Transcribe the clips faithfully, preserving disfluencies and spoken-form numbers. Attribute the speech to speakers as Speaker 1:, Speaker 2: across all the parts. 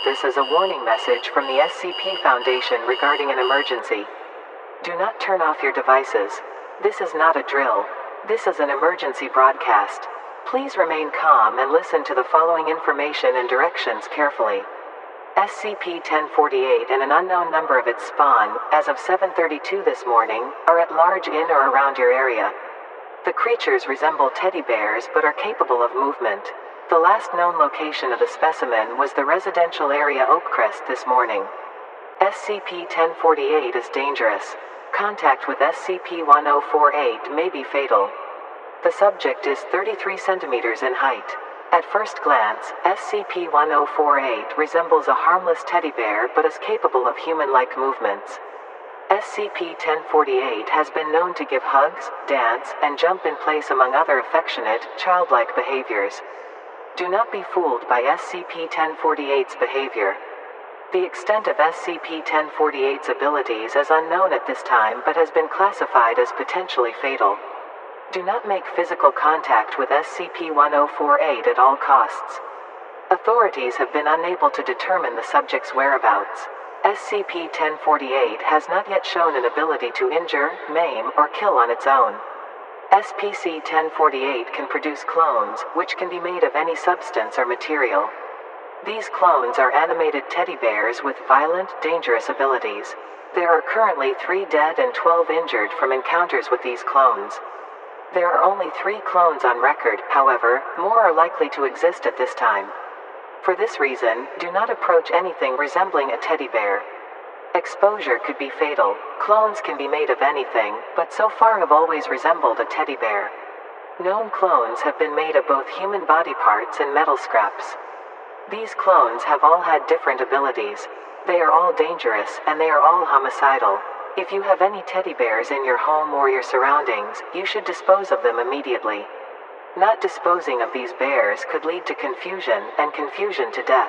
Speaker 1: this as a warning message from the S C P Foundation regarding an emergency. Do not turn off your devices. This is not a drill. This is an emergency broadcast. Please remain calm and listen to the following information and directions carefully. S C P ten forty-eight and an unknown number of its spawn, as of seven thirty-two this morning, are at large in or around your area. The creatures resemble teddy bears but are capable of movement. The last known location of the specimen was the residential area Oakcrest this morning. S C P ten forty-eight is dangerous. Contact with S C P ten forty-eight may be fatal. The subject is thirty-three centimeters in height. At first glance, S C P ten forty-eight resembles a harmless teddy bear but is capable of human-like movements. S C P ten forty-eight has been known to give hugs, dance, and jump in place among other affectionate, childlike behaviors. Do not be fooled by S C P ten forty-eight's behavior. The extent of S C P ten forty-eight's abilities is unknown at this time but has been classified as potentially fatal. Do not make physical contact with S C P ten forty-eight at all costs. Authorities have been unable to determine the subject's whereabouts. S C P ten forty-eight has not yet shown an ability to injure, maim, or kill on its own. S P C ten forty-eight can produce clones, which can be made of any substance or material. These clones are animated teddy bears with violent, dangerous abilities. There are currently three dead and twelve injured from encounters with these clones. There are only three clones on record, however, more are likely to exist at this time. For this reason, do not approach anything resembling a teddy bear. Exposure could be fatal. Clones can be made of anything, but so far have always resembled a teddy bear. Known clones have been made of both human body parts and metal scraps. These clones have all had different abilities. They are all dangerous, and they are all homicidal. If you have any teddy bears in your home or your surroundings, you should dispose of them immediately. Not disposing of these bears could lead to confusion, and confusion to death.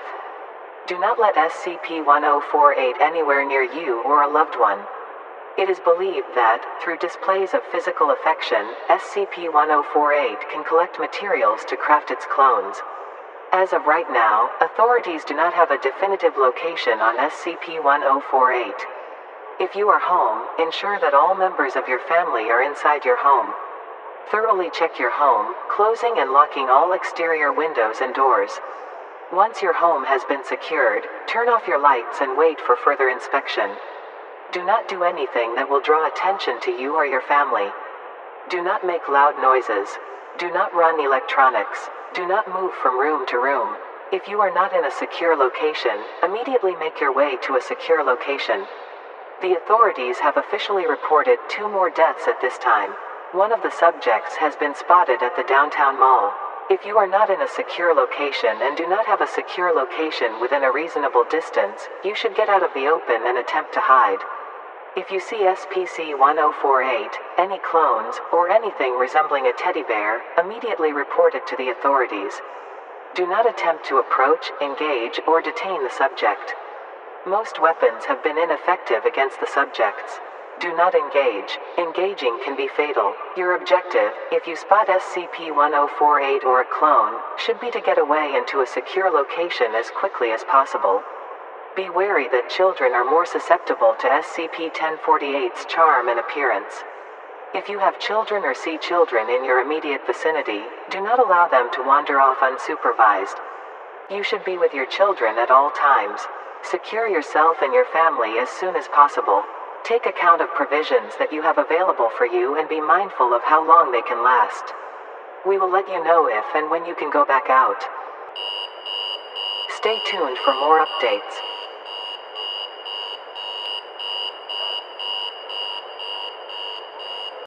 Speaker 1: Do not let S C P ten forty-eight anywhere near you or a loved one. It is believed that, through displays of physical affection, S C P ten forty-eight can collect materials to craft its clones. As of right now, authorities do not have a definitive location on S C P ten forty-eight. If you are home, ensure that all members of your family are inside your home. Thoroughly check your home, closing and locking all exterior windows and doors. Once your home has been secured, turn off your lights and wait for further inspection. Do not do anything that will draw attention to you or your family. Do not make loud noises. Do not run electronics. Do not move from room to room. If you are not in a secure location, immediately make your way to a secure location. The authorities have officially reported two more deaths at this time. One of the subjects has been spotted at the downtown mall. If you are not in a secure location and do not have a secure location within a reasonable distance, you should get out of the open and attempt to hide. If you see S P C ten forty-eight, any clones, or anything resembling a teddy bear, immediately report it to the authorities. Do not attempt to approach, engage, or detain the subject. Most weapons have been ineffective against the subjects. Do not engage. Engaging can be fatal. Your objective, if you spot S C P ten forty-eight or a clone, should be to get away into a secure location as quickly as possible. Be wary that children are more susceptible to S C P ten forty-eight's charm and appearance. If you have children or see children in your immediate vicinity, do not allow them to wander off unsupervised. You should be with your children at all times. Secure yourself and your family as soon as possible. Take account of provisions that you have available for you and be mindful of how long they can last. We will let you know if and when you can go back out. Stay tuned for more updates.